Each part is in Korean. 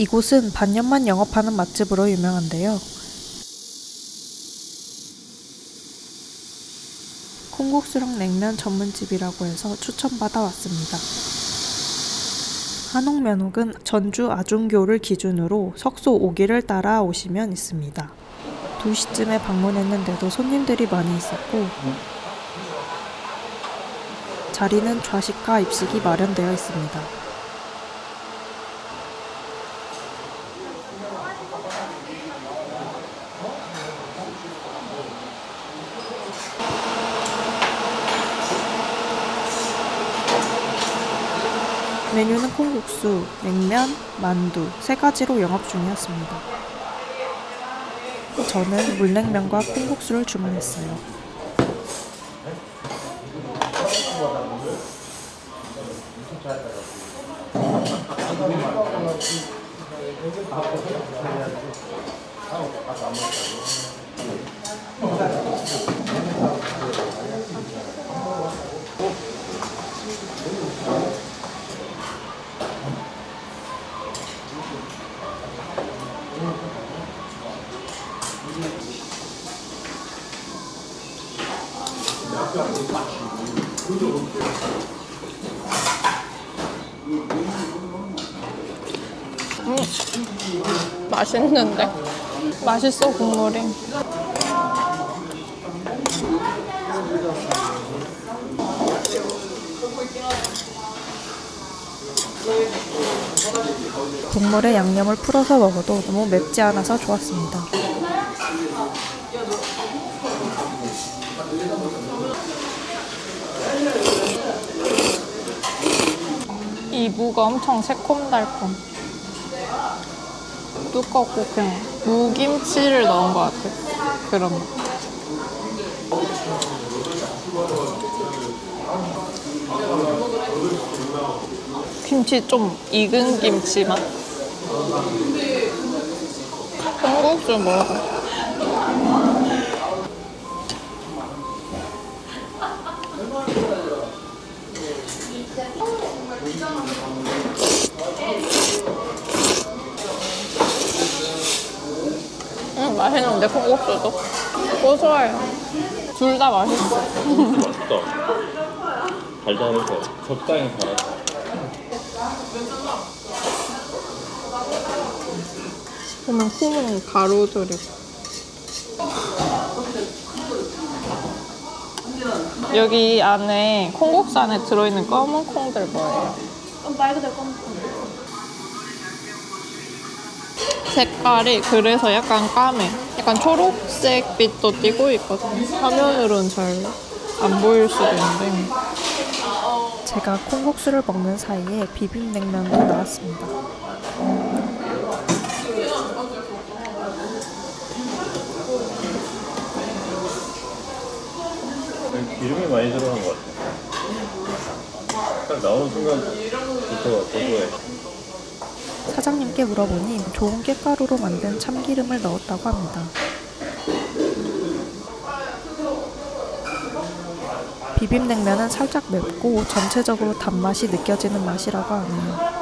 이곳은 반년만 영업하는 맛집으로 유명한데요. 콩국수랑 냉면 전문집이라고 해서 추천받아 왔습니다. 한옥면옥은 전주 아중교를 기준으로 석소 5기를 따라 오시면 있습니다. 2시쯤에 방문했는데도 손님들이 많이 있었고 자리는 좌식과 입식이 마련되어 있습니다. 메뉴는 콩국수, 냉면, 만두 3가지로 영업 중이었습니다. 저는 물냉면과 콩국수를 주문했어요. 맛있는데? 맛있어, 국물이. 국물에 양념을 풀어서 먹어도 너무 맵지 않아서 좋았습니다. 이 무가 엄청 새콤달콤. 두껍고 그냥 무김치를 넣은 것 같아. 그런 맛. 김치 좀 익은 김치 맛. 콩국수 먹어. 맛있는데 콩국수도 고소해요. 둘 다 맛있어. 맛있다. 달달해서 적당히 달았어. 보면 콩은 가루들이. 여기 안에 콩국수 안에 들어있는 검은 콩들 뭐예요? 말 그대로 검은 콩. 색깔이 그래서 약간 까매. 약간 초록색 빛도 띠고 있거든. 화면으로는 잘 안 보일 수도 있는데. 제가 콩국수를 먹는 사이에 비빔냉면도 나왔습니다. 기름이 많이 들어간 것 같아. 딱 나오는 순간부터 고소해. 사장님께 물어보니 좋은 깻가루로 만든 참기름을 넣었다고 합니다. 비빔냉면은 살짝 맵고 전체적으로 단맛이 느껴지는 맛이라고 하네요.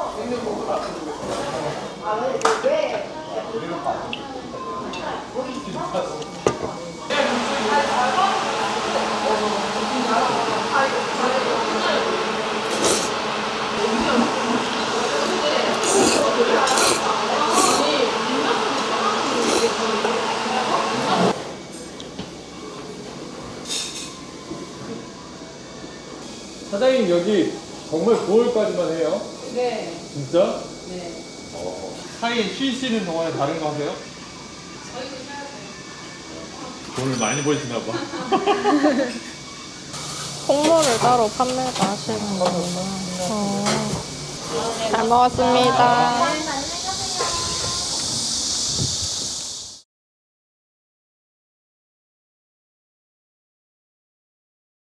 사장님 여기 정말 9월까지만 해요? 네. 진짜? 네. 사이에 쉬시는 동안에 다른 거 하세요? 돈을 많이 버시나 봐. 콩물을 따로 판매도 하시는 거구나. 잘 먹었습니다.